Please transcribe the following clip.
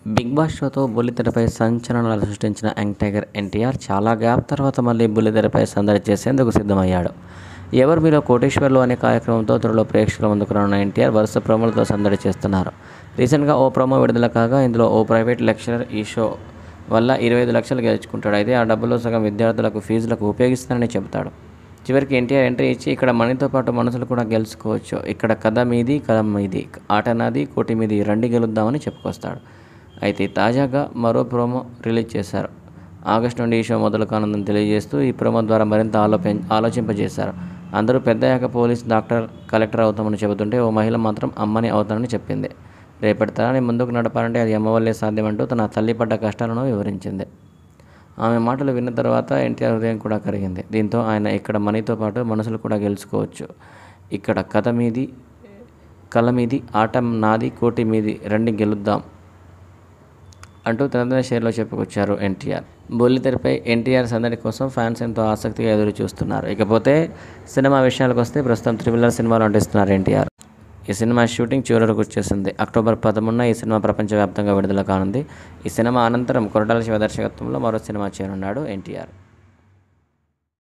Big boss షోతో బుల్లితెరపై సంచలనాలు సృష్టించిన young tiger NTR చాలా gap తర్వాత మళ్ళీ బుల్లితెరపై సందడి చేసేందుకు సిద్ధమయ్యాడు. ఎవరు మీలో కోటేశ్వర్లు అనే కార్యక్రమంతో త్వరలో ప్రేక్షకుల ముందుకు రానున్న ఎన్టీఆర్ వరుస ప్రోమోలతో సందడి చేస్తున్నారు. రీసెంట్గా ఓ ప్రోమో విడుదల కాగా ఇందులో ఓ ప్రైవేట్ లెక్చరర్ ఈ షో వల్ల 25 లక్షలు గెలుచుకుంటాడు. అయితే ఆ డబ్బులో సగం విద్యార్థులకు ఫీజులకు ఉపయోగిస్తానని చెబుతాడు. చివరికి ఎన్టీఆర్ ఎంట్రీ ఇచ్చి ఇక్కడ మనీతో పాటు మనసులు కూడా గెలుచుకోవచ్చు, ఇక్కడ కథ మీది కలం మీది, ఆట నాది కోటి మీది, రండి గెలుద్దామని చెప్పుకొస్తాడు. అయితే తాజాగా మరో ప్రోమో రిలీజ్ చేశారు. ఆగస్టు నుండి ఈ షో మొదలు కానుందని తెలియజేస్తూ ఈ ప్రోమో ద్వారా మరింత ఆలోచింపజేశారు. అందరూ పెద్దయ్యాక పోలీస్, డాక్టర్, కలెక్టర్ అవుతామని చెబుతుంటే ఓ మహిళ మాత్రం అమ్మని అవుతానని చెప్పింది. రేపటి తరాన్ని ముందుకు నడపాలంటే అది అమ్మ వల్లే సాధ్యమంటూ తన తల్లి పడ్డ కష్టాలను వివరించింది. ఆమె మాటలు విన్న తర్వాత ఎన్టీఆర్ హృదయం కూడా కరిగింది. దీంతో ఆయన ఇక్కడ మనీతో పాటు మనసులు కూడా గెలుచుకోవచ్చు, ఇక్కడ కథ మీది కళ మీది, ఆట నాది కోటి మీది, రండి గెలుద్దాం అంటూ తనదైన షేర్లో చెప్పుకొచ్చారు ఎన్టీఆర్. బుల్లితెరపై ఎన్టీఆర్ సందడి కోసం ఫ్యాన్స్ ఎంతో ఆసక్తిగా ఎదురు చూస్తున్నారు. ఇకపోతే సినిమా విషయాలకు వస్తే ప్రస్తుతం త్రిబుల్ ఆర్ సినిమాలో నటిస్తున్నారు ఎన్టీఆర్. ఈ సినిమా షూటింగ్ చివరకు వచ్చేసింది. అక్టోబర్ 13న ఈ సినిమా ప్రపంచవ్యాప్తంగా విడుదల కానుంది. ఈ సినిమా అనంతరం కొరటాల శివ దర్శకత్వంలో మరో సినిమా చేయనున్నాడు ఎన్టీఆర్.